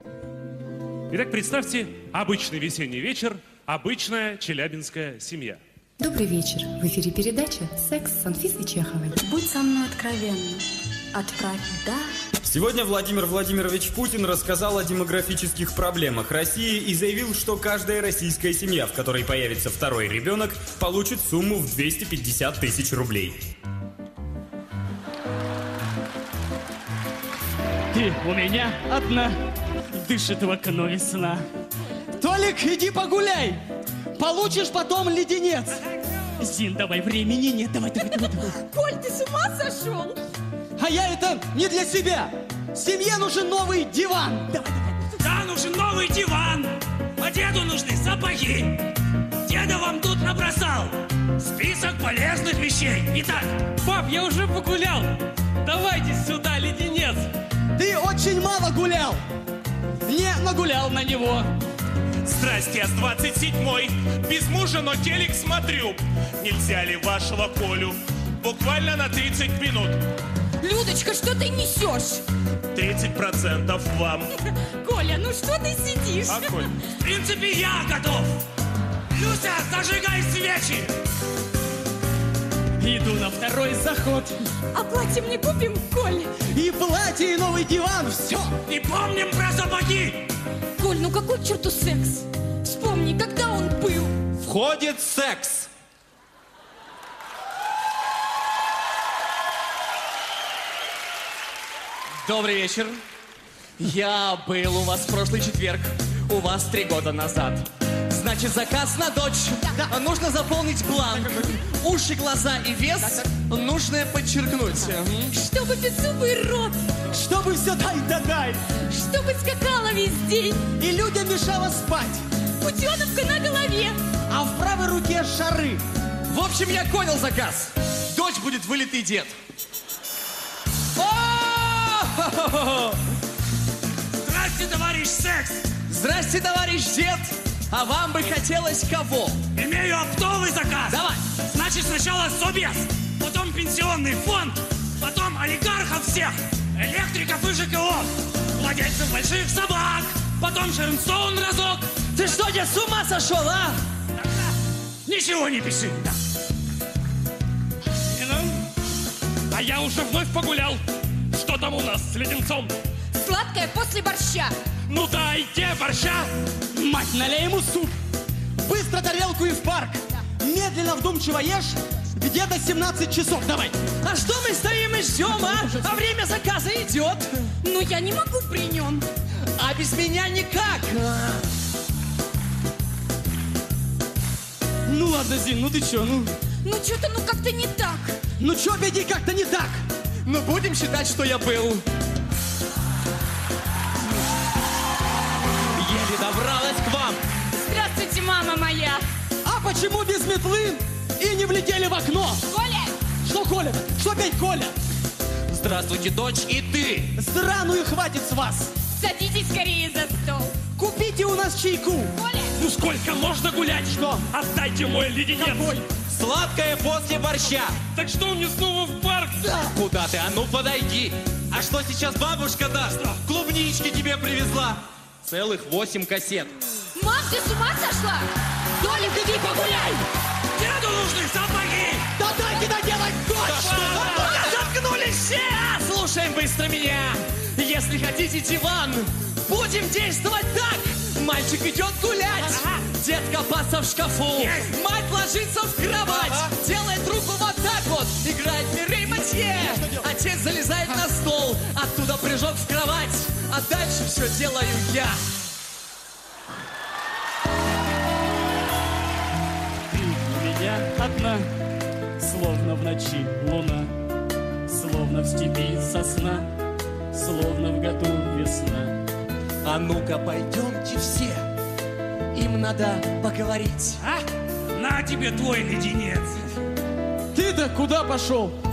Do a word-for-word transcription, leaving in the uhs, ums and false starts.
Итак, представьте, обычный весенний вечер, обычная челябинская семья. Добрый вечер. В эфире передача «Секс» с Анфисой Чеховой. Будь со мной откровенна. Отправь «да». Сегодня Владимир Владимирович Путин рассказал о демографических проблемах России и заявил, что каждая российская семья, в которой появится второй ребенок, получит сумму в двести пятьдесят тысяч рублей. Ты у меня одна, дышит в окно весна. Толик, иди погуляй, получишь потом леденец. Зин, давай, времени нет, давай, давай, давай, давай. Коль, ты с ума сошел? А я это не для себя. Семье нужен новый диван. Давай, давай. Да, нужен новый диван. А деду нужны сапоги. Деда вам тут набросал список полезных вещей. Итак, Пап, я уже погулял. Давайте сюда леденец. Ты очень мало гулял. Не нагулял на него. Здрасте, я с двадцать седьмой. Без мужа, но телек смотрю. Нельзя ли вашего Колю буквально на тридцать минут? Людочка, что ты несешь? тридцать процентов вам. Коля, ну что ты сидишь? А, Коль? в принципе, я готов. Люся, зажигай свечи. Иду на второй заход. А платье мне купим, Коль? И платье, и новый диван, все. И помним про сапоги. Коль, ну какой к черту секс? Вспомни, когда он был. Входит секс. Добрый вечер. Я был у вас в прошлый четверг. У вас три года назад. Значит, заказ на дочь. Да. Нужно заполнить бланк. Уши, глаза и вес нужно подчеркнуть. Чтобы беззубый рот. Чтобы все дай да дай. Чтобы скакала весь день. И людям мешало спать. Путеновка на голове. А в правой руке шары. В общем, я понял заказ. Дочь будет вылитый дед. О! Здрасте, товарищ секс. Здрасте, товарищ дед. А вам бы хотелось кого? Имею оптовый заказ. Давай. Значит, сначала собес, потом пенсионный фонд, потом олигархов всех, электриков и ЖКО, владельцев больших собак, потом Шернстоун разок. Ты что, я с ума сошел, а? Ничего не пиши. Да. А я уже вновь погулял. Что там у нас с леденцом? Сладкое после борща. Ну дайте борща. Мать, налей ему суп. Быстро тарелку и в парк. Медленно, вдумчиво ешь. Где-то семнадцать часов, давай. А что мы стоим и ждем, а? А время заказа идет. Ну я не могу при нем. А без меня никак. Ну ладно, Зин, ну ты чё, ну? Ну что-то, ну как-то не так. Ну чё, беги, как-то не так. Ну будем считать, что я был. Еле добралась к вам. Здравствуйте, мама моя. А почему без метлы и не влетели в окно? Коля! Что, Коля? Что опять Коля? Здравствуйте, дочь, и ты. Сраную хватит с вас. Садитесь скорее за стол. Купите у нас чайку. Коля! Ну сколько можно гулять? Что? Отдайте мой леденец. Какой? Сладкое после борща. Так что мне снова в парк? Да. Куда ты? А ну подойди. А что сейчас бабушка даст? Клубнички тебе привезла. Целых восемь кассет. Мам, ты с ума сошла? Толик, иди погуляй! Деду нужны сапоги. Да дайте доделать дочь! Заткнулись все! Слушаем быстро меня. Если хотите диван, будем действовать так. Мальчик идет гулять, дед копаться в шкафу, мать ложится в кровать, делает руку вот так вот, играет Мирей Матье. Отец залезает на стол, оттуда прыжок в кровать, а дальше все делаю я. Ты у меня одна, словно в ночи луна, словно в степи сосна, словно в году весна. А ну-ка пойдемте все, им надо поговорить. А? На тебе твой леденец. Ты-то куда пошел?